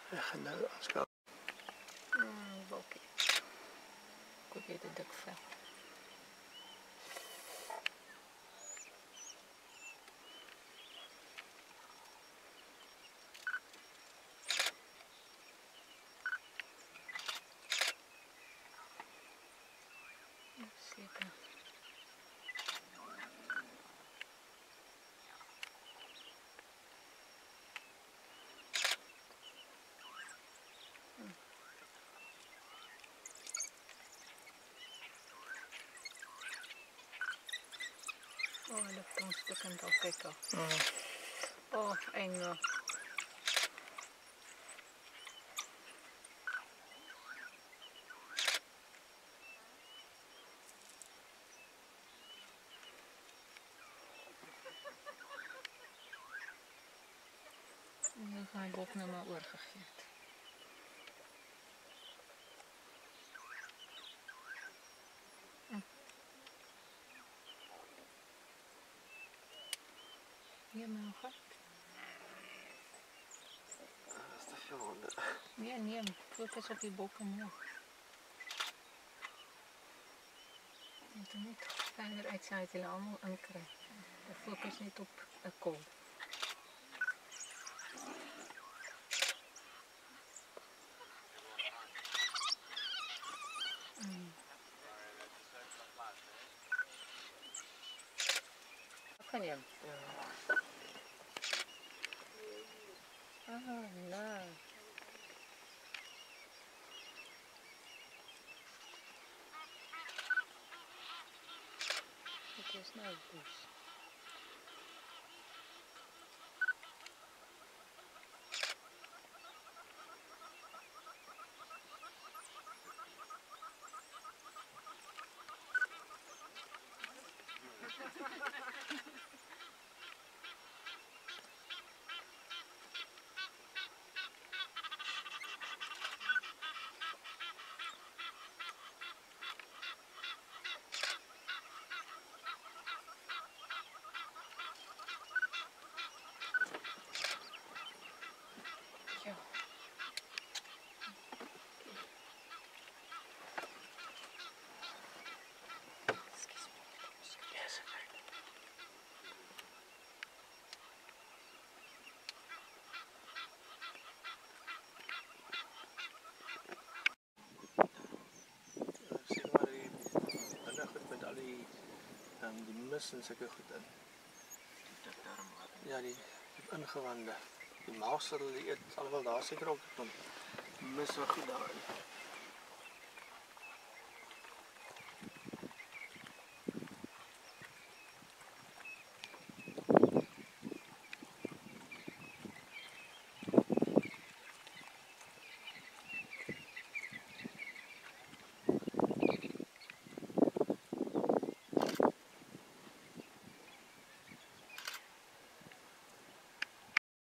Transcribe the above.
Ek gaan nou aanskou. Bokkie. Koop jy dit dik vel. Seker. Dat tongstukken al kijken. Eng. Nu ga ik ook nog maar oorgegeven. Ja, maar goed. Dat is te veel honden. Nee, focus op die bokken nu. Je moet niet verder uitzaaien, die allemaal ankeren. Focus niet op een kool. Kan je hem? Ja. Nee. Het is nou dus. Die mis en sulke goed in. Ja, die ingewande. Die maagsel, die eet alhoewel daar seker ook kom. Mis wat goed daarin.